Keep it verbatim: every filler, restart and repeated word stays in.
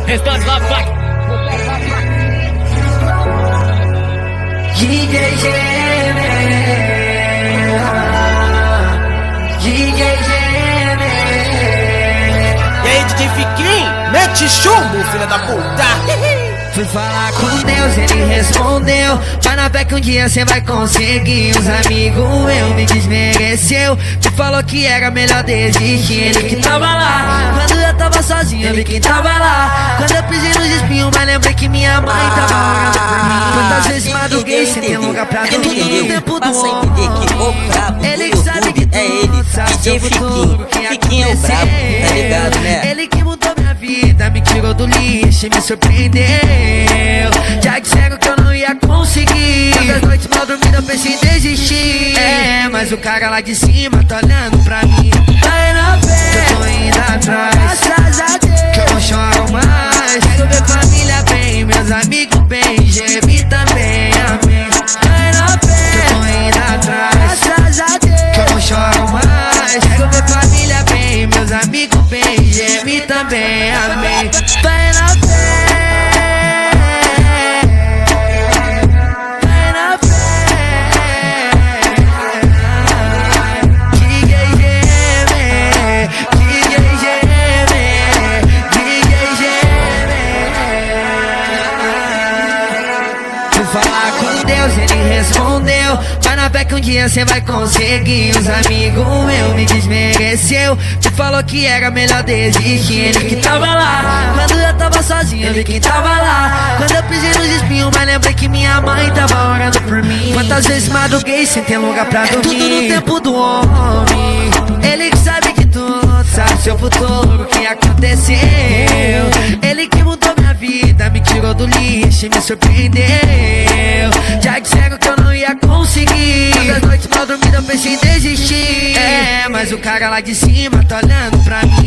Restante lá, vai. D J Gene, D J Gene. E aí, D J Fiquinho, mete chumbo, filha da puta. Fui falar com Deus, ele respondeu: vai na fé que um dia cê vai conseguir. Os amigos eu me desmereceu, te falou que era melhor desistir. Ele que tava lá, quando eu tava sozinho, eu vi quem tava lá. Quando eu pisei nos espinhos, mas lembrei que minha mãe tava orando por mim. Quantas vezes madruguei sem ter lugar pra dormir. No tempo do homem, ele que sabe que tudo sabe seu futuro, que Fiquinho brabo, tá ligado, né? Ele que mudou minha vida, me tirou do lixo e me surpreendeu. Já disseram que eu não ia conseguir. Tantas noites mal dormidas eu pensei em desistir. É, mas o cara lá de cima tá olhando pra mim. Vai na fé, que eu tô indo atrás. Graças a Deus, que eu não choro mais. Quero ver família bem, meus amigos bem, Gemi também, amém. Vai na fé, que eu tô indo atrás. Graças a Deus, que eu não choro mais. Quero ver família bem, meus amigos bem, Gemi também, amém. Vai na fé. Falar com Deus, ele respondeu: vai na fé que um dia cê vai conseguir. Os amigos eu me desmereceu, te falou que era melhor desistir. Ele que tava lá, quando eu tava sozinho, eu vi quem tava lá. Quando eu pisei nos espinhos, mas lembrei que minha mãe tava orando por mim. Quantas vezes madruguei sem ter lugar pra dormir. É tudo no tempo do homem, ele que sabe que tudo sabe seu futuro, o que aconteceu. Ele que mudou minha vida, me tirou do lixo e me surpreendeu. Já disseram que eu não ia conseguir. Tantas noites mal dormidas eu pensei em desistir. É, mas o cara lá de cima tá olhando pra mim.